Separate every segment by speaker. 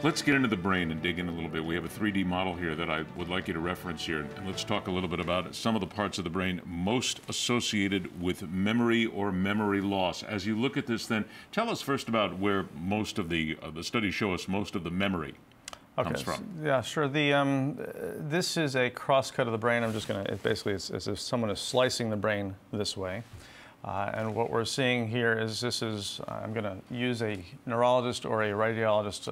Speaker 1: Let's get into the brain and dig in a little bit. We have a 3D model here that I would like you to reference here, and let's talk a little bit about some of the parts of the brain most associated with memory or memory loss. As you look at this then, tell us first about where most of the studies show us most of the memory comes from.
Speaker 2: Yeah, sure. This is a crosscut of the brain. I'm just going to, basically it's as if someone is slicing the brain this way. And what we're seeing here is I'm going to use a neurologist or a radiologist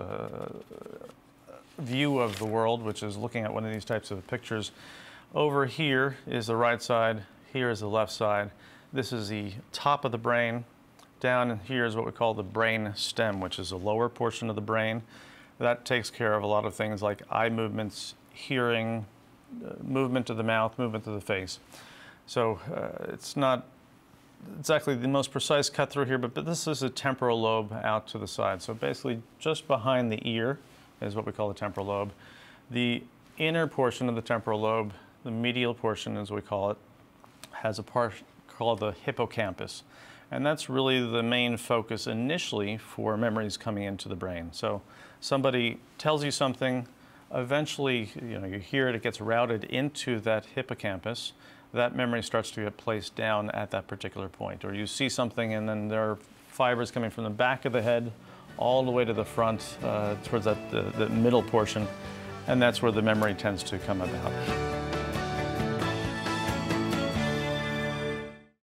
Speaker 2: view of the world, which is looking at one of these types of pictures. Over here is the right side, here is the left side. This is the top of the brain. Down here is what we call the brain stem, which is the lower portion of the brain. That takes care of a lot of things like eye movements, hearing, movement of the mouth, movement of the face. So it's not exactly the most precise cut through here, but this is a temporal lobe out to the side. So basically just behind the ear is what we call the temporal lobe. The inner portion of the temporal lobe, the medial portion as we call it, has a part called the hippocampus. And that's really the main focus initially for memories coming into the brain. So somebody tells you something, eventually you hear it, it gets routed into that hippocampus. That memory starts to get placed down at that particular point. Or you see something and then there are fibers coming from the back of the head all the way to the front towards the middle portion, and that's where the memory tends to come about.